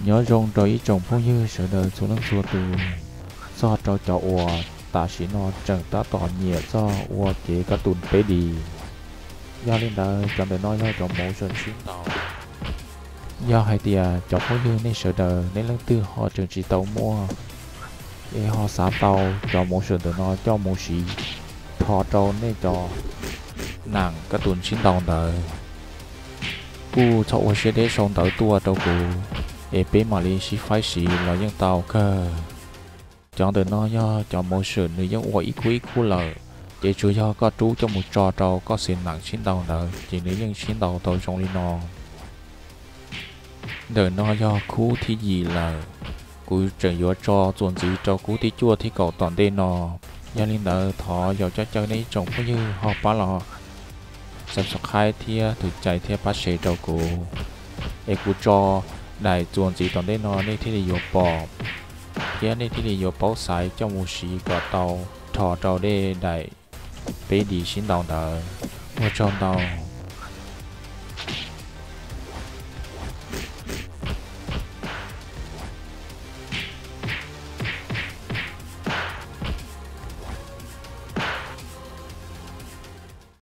nhớ rong rồi ý trồng phong như sợ đời số lăng xua từ do cho ua ta chỉ nó chẳng ta tỏ nhẹ do ua kế các tùn bế đi do lên đời chọn để nói cho mẫu sơn xuyên tàu do hai tia cho phong như nên sợ đời nên lăng tư họ trường chỉ tàu mua để họ xả tàu cho mẫu sơn để nói cho mẫu sĩ thọ trâu nên cho nàng các tùn xuyên tàu đờiกูชอบเชื่อได้ส่งตัวเจ้ากูเป็นมาเลเซียไฟสีเรายังเตาค่ะจองเดินน้อยจองโมชั่นหรือยังอวยอีคุเลยเจ้าช่วยก็จู้cho một trò trâu có xin nặng xin đầu đời chỉ nếuยังxin đầu tôi trong đi nọเดินน้อยคู่ที่ยีเลยกูจะยัวจอส่วนจีจอกูที่จั่วที่เก่าตอนเดนอยาลินเดอถออยากจะเจอในจงพยือหอบป้าหลอsubscribe เทียถูกใจเทียพัชเชเจ้ากูกูจอได้จวนจีตอนได้นอนในที่ได้อยู่ปอบเทียในที่ได้อยู่เป้าสายเจ้ามูชีก็เตาถอเจ้าได้ไปดีชิ้นเตาเดอว่าจอมเตา